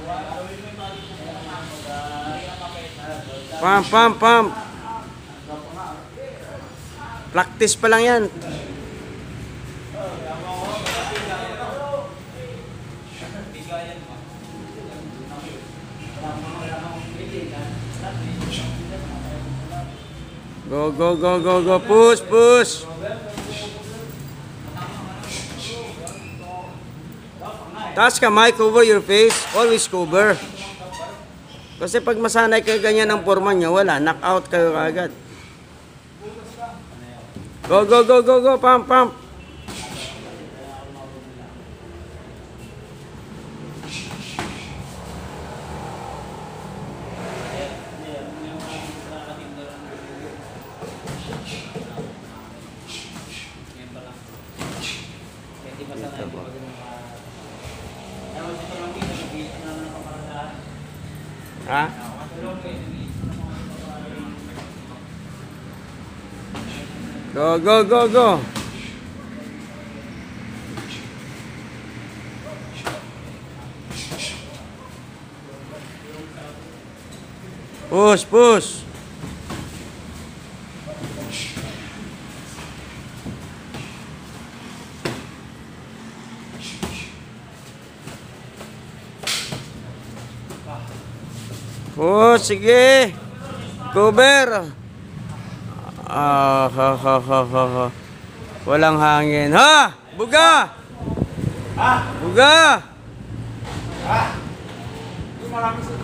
Pump, pump, pump. Practice pa lang yan. Go, go, go, go, go. Push, push. Taas kamay, cover your face. Always cover. Kasi pag masanay kayo ganyan ang forma nyo, wala. Knock-out kayo kagad. Go, go, go, go, go. Pump, pump. Ha? Go, go, go, go. Push, push. Oh, sige. Cover. Ah, ha, ha, ha, ha, ha. Walang hangin. Ha! Buga! Buga!